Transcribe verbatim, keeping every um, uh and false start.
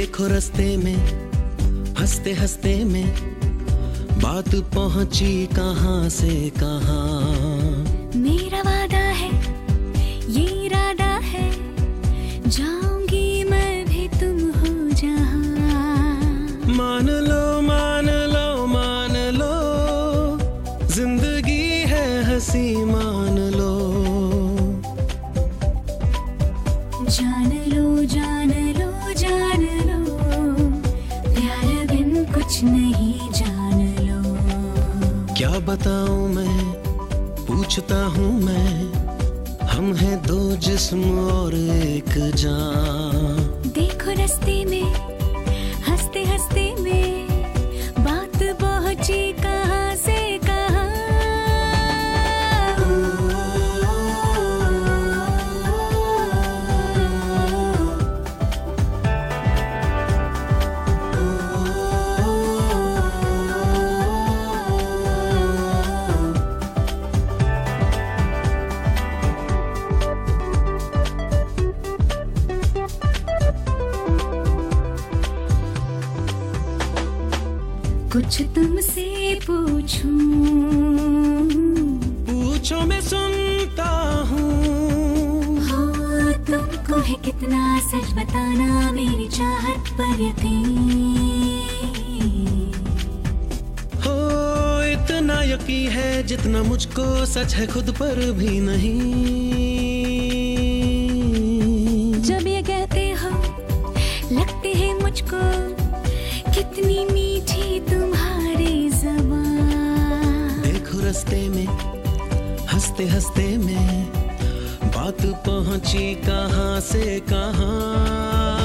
देखो रास्ते में हंसते हंसते में बात पहुंची कहां से कहां। मेरा वादा है ये इरादा है जाऊंगी मैं भी तुम हो जहां। मान लो मान लो मान लो जिंदगी है हंसी मान लो। जान लो जान लो जान लो प्यार बिन कुछ नहीं जान लो। क्या बताऊं मैं पूछता हूँ मैं हम हैं दो जिस्म और एक जान। देखो रास्ते में हंसते हंसते में बात पहुंची कहां से कहां। कुछ तुमसे पूछूं पूछो मैं सुनता हूँ। हो तुमको है कितना सच बताना मेरी चाहत पर यकीन। हो इतना यकीन है जितना मुझको सच है खुद पर भी नहीं। जब ये कहते हो लगते हैं मुझको कितनी मीठी तुम्हारी ज़बान। देखो रास्ते में हंसते हंसते में बात पहुंची कहां से कहां।